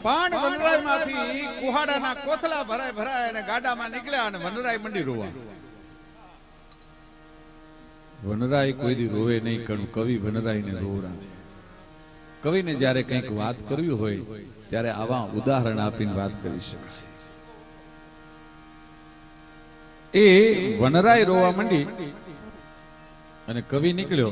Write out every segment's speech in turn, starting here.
પણ વનરાય માંથી કુહાડાના કોથળા ભરાય ભરાય અને ગાડામાં નીકળ્યા અને વનરાય મંડી રોવા. વનરાય કોઈ દી રોવે નહીં, કણું કવિ વનરાયને રોવડાવે. કવિને જ્યારે કંઈક વાત કરવી હોય ત્યારે આવા ઉદાહરણ આપીને વાત કરી શકાય. એ વનરાય રોવા માંડી અને કવિ નીકળ્યો.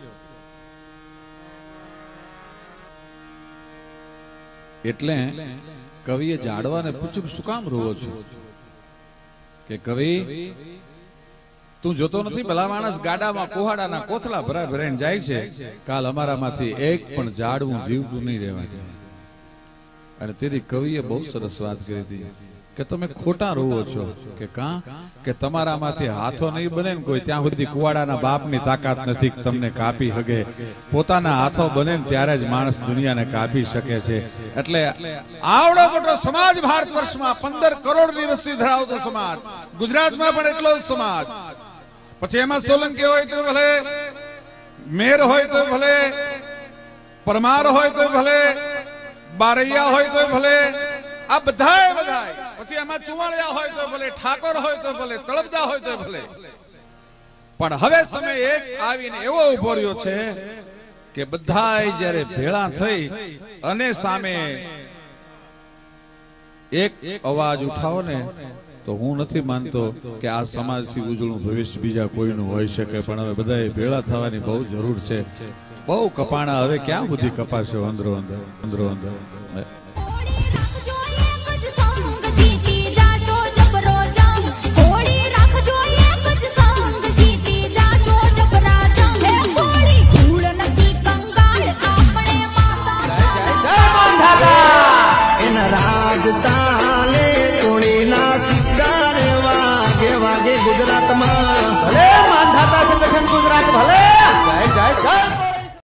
એટલે કવિએ જાડવાને પૂછ્યું શું કામ રોવો છો? કે કવિ તું જોતો નથી ભલા માણસ ગાડામાં કુહાડાના કોથળા ભરાય ભરાઈને જાય છે, કાલ અમારામાંથી એક પણ ઝાડવું જીવતું નહીં રહેવા દે. અને તેથી કવિએ બહુ સરસ વાત કરી હતી કે તમે ખોટા રોવો છો. કે કાં કે તમારામાંથી હાથો નહીં બને ને કોઈ ત્યાં સુધી કુવાડાના બાપની તાકાત નથી તમને કાપી શકે. પોતાના હાથો બને ને ત્યારે જ માણસ દુનિયાને કાપી શકે છે. એટલે આવડો મોટો સમાજ ભારત વર્ષમાં 15 કરોડની વસ્તી ધરાવતો સમાજ, ગુજરાતમાં પણ એટલો જ સમાજ. પછી એમાં સોલંકી હોય તો ભલે, મેર હોય તો ભલે, પરમાર હોય તો ભલે, બારૈયા હોય તો ભલે, આ બધાય પછી એમાં ચુવાણિયા હોય તો ભલે, ઠાકોર હોય તો ભલે, તળપદા હોય તો ભલે. પણ હવે સમય એક આવીને એવો ઉભો રહ્યો છે કે બધાય જ્યારે ભેળા થઈ અને સામે એક અવાજ ઉઠાવો ને તો હું નથી માનતો કે આ સમાજથી ઉજળું ભવિષ્ય બીજા કોઈનું હોઈ શકે. પણ હવે બધાએ ભેળા થવાની બહુ જરૂર છે. બહુ કપાણા, હવે ક્યાં સુધી કપાશે અંદરો અંદર. ગુજરાતમાં